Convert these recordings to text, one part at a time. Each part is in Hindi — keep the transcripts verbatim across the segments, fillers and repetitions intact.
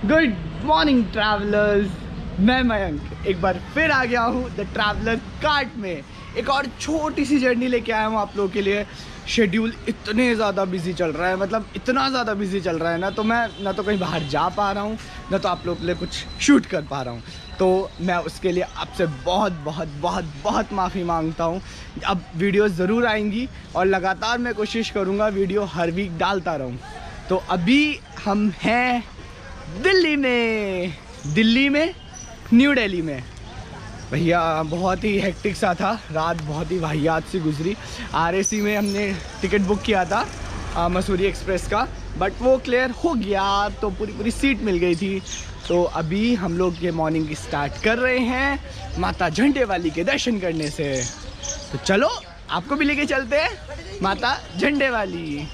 गुड मॉर्निंग ट्रैवलर्स, मैं मयंक एक बार फिर आ गया हूँ द ट्रैवलर कार्ट में। एक और छोटी सी जर्नी लेके आया हूँ आप लोगों के लिए। शेड्यूल इतने ज़्यादा बिजी चल रहा है, मतलब इतना ज़्यादा बिजी चल रहा है ना, तो मैं ना तो कहीं बाहर जा पा रहा हूँ ना तो आप लोगों के लिए कुछ शूट कर पा रहा हूँ। तो मैं उसके लिए आपसे बहुत बहुत बहुत बहुत माफ़ी मांगता हूँ। अब वीडियो ज़रूर आएंगी और लगातार मैं कोशिश करूँगा वीडियो हर वीक डालता रहूँ। तो अभी हम हैं दिल्ली में, दिल्ली में न्यू दिल्ली में। भैया बहुत ही हेक्टिक सा था, रात बहुत ही वाहियात सी गुजरी। आरएसी में हमने टिकट बुक किया था आ, मसूरी एक्सप्रेस का, बट वो क्लियर हो गया तो पूरी पूरी सीट मिल गई थी। तो अभी हम लोग ये मॉर्निंग स्टार्ट कर रहे हैं माता झंडे वाली के दर्शन करने से। तो चलो आपको भी लेके चलते हैं माता झंडे वाली।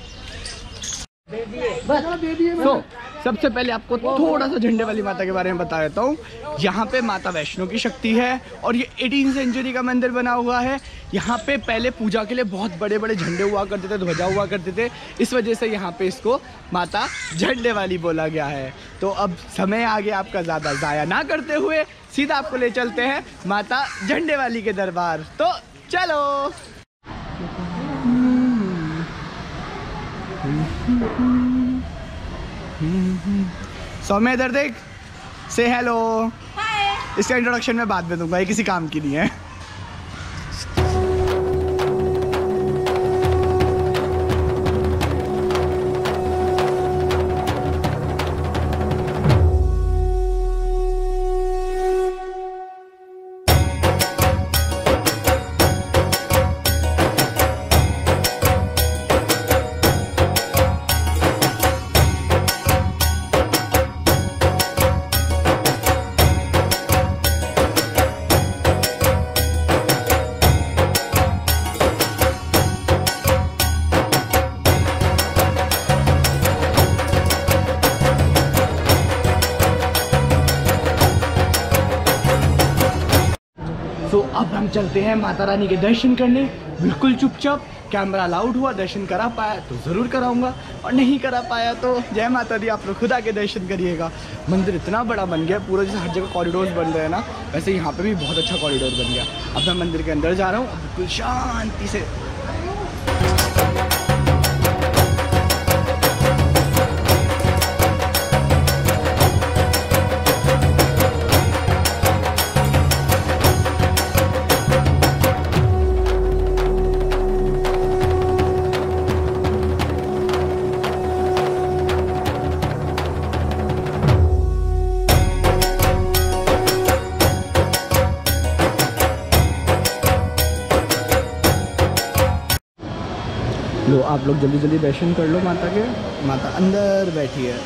तो सबसे पहले आपको थोड़ा सा झंडे वाली माता के बारे में बता देता हूँ। यहाँ पे माता वैष्णो की शक्ति है और ये अठारहवीं सेंचुरी का मंदिर बना हुआ है। यहाँ पे पहले पूजा के लिए बहुत बड़े बड़े झंडे हुआ करते थे, ध्वजा हुआ करते थे, इस वजह से यहाँ पे इसको माता झंडे वाली बोला गया है। तो अब समय आ गया आपका, ज़्यादा ज़ाया ना करते हुए सीधा आपको ले चलते हैं माता झंडे वाली के दरबार। तो चलो। सौम्य इधर देख, से हेलो। इसका इंट्रोडक्शन मैं बाद में दूंगा, ये किसी काम की नहीं है। तो अब हम चलते हैं माता रानी के दर्शन करने, बिल्कुल चुपचाप। कैमरा अलाउड हुआ, दर्शन करा पाया तो ज़रूर कराऊंगा, और नहीं करा पाया तो जय माता दी, आप लोग खुदा के दर्शन करिएगा। मंदिर इतना बड़ा बन गया, पूरा जैसे हर जगह कॉरिडोर्स बन रहे हैं ना, वैसे यहाँ पे भी बहुत अच्छा कॉरिडोर बन गया। अब मैं मंदिर के अंदर जा रहा हूँ बिल्कुल शांति से। लो आप लोग जल्दी जल्दी दर्शन कर लो माता के। माता अंदर बैठी है।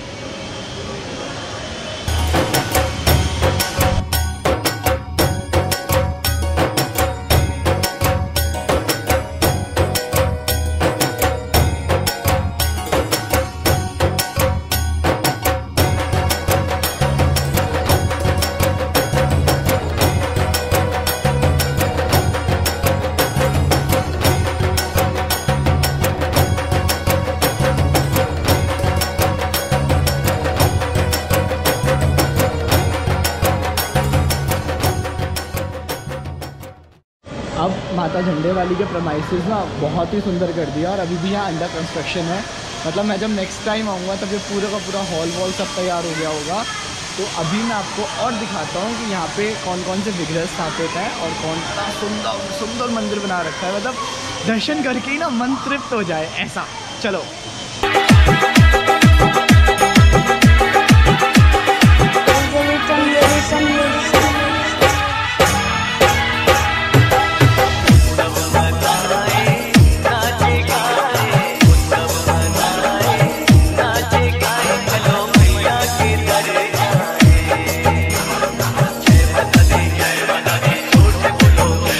अब माता झंडे वाली के प्रमाइसेस ना बहुत ही सुंदर कर दिया, और अभी भी यहाँ अंडर कंस्ट्रक्शन है। मतलब मैं जब नेक्स्ट टाइम आऊँगा तब ये पूरा का पूरा हॉल वॉल सब तैयार हो गया होगा। तो अभी मैं आपको और दिखाता हूँ कि यहाँ पे कौन कौन से विग्रह स्थापित हैं और कौन सा सुंदर सुंदर मंदिर बना रखा है। मतलब दर्शन करके ही ना मन तृप्त हो जाए ऐसा। चलो।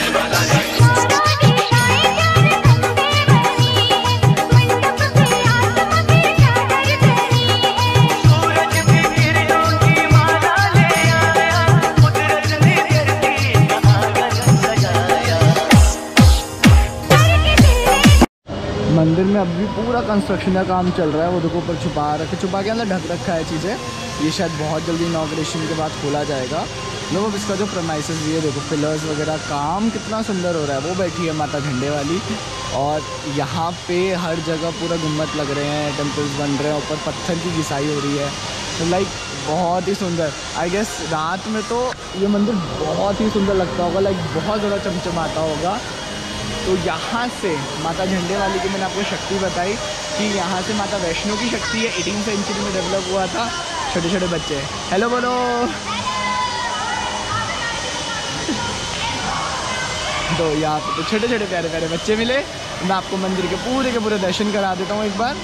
Yeah. पूरा कंस्ट्रक्शन का काम चल रहा है। वो देखो ऊपर छुपा रखे, छुपा के अंदर ढक रखा है चीज़ें। ये शायद बहुत जल्दी इनॉग्रेशन के बाद खोला जाएगा। लो अब इसका जो प्रमाइसेस भी है देखो, पिलर्स वगैरह, काम कितना सुंदर हो रहा है। वो बैठी है माता झंडे वाली, और यहाँ पे हर जगह पूरा गुम्बद लग रहे हैं, टेम्पल्स बन रहे हैं, ऊपर पत्थर की घिसाई हो रही है। तो लाइक बहुत ही सुंदर। आई गेस रात में तो ये मंदिर बहुत ही सुंदर लगता होगा, लाइक बहुत ज़्यादा चमचमाता होगा। तो यहाँ से माता झंडे वाली की मैंने आपको शक्ति बताई कि यहाँ से माता वैष्णो की शक्ति है, एटीन सेंचुरी में डेवलप हुआ था। छोटे छोटे बच्चे हेलो बोलो। तो यहाँ पे तो छोटे छोटे प्यारे प्यारे बच्चे मिले। मैं आपको मंदिर के पूरे के पूरे दर्शन करा देता हूँ एक बार।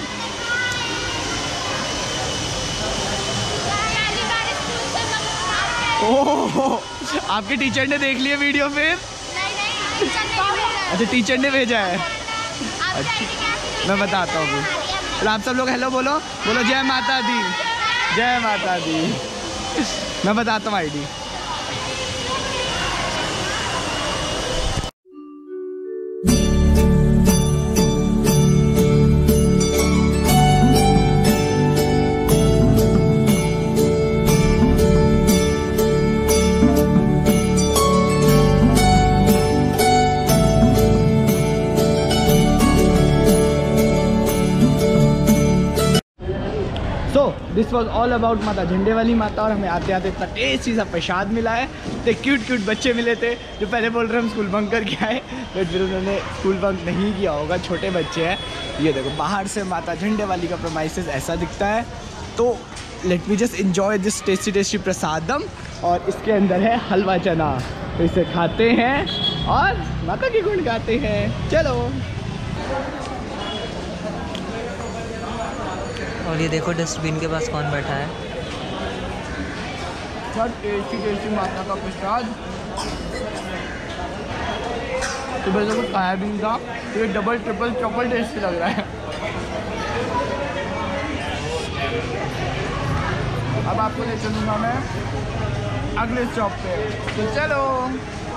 ओह, आपके टीचर ने देख लिया वीडियो फिर? अच्छा, टीचर ने भेजा है। अच्छा, मैं बताता हूँ। तो आप सब लोग हेलो बोलो, बोलो जय माता दी, जय माता दी। मैं बताता हूँ ID. So this was all about Mata Jhande वाली माता। और हमें आते आते इतना टेस्टी सा प्रसाद मिला है। तो क्यूट क्यूट बच्चे मिले थे जो पहले बोल रहे हम स्कूल बंक करके आए, बट फिर उन्होंने स्कूल बंक नहीं किया होगा, छोटे बच्चे हैं। ये देखो बाहर से माता झंडे वाली का प्रमाइसेस ऐसा दिखता है। तो let me just enjoy this tasty tasty prasadam. और इसके अंदर है हलवा चना, तो इसे खाते हैं और माता के गुण गाते हैं। चलो। और ये देखो डस्टबिन के पास कौन बैठा है। टेस्टी टेस्टी माता का प्रसाद। सुबह से कुछ खाया भी नहीं था, ये डबल ट्रिपल चौपल टेस्टी लग रहा है। अब आपको ले चलूँगा मैं अगले स्टॉप पे, तो चलो।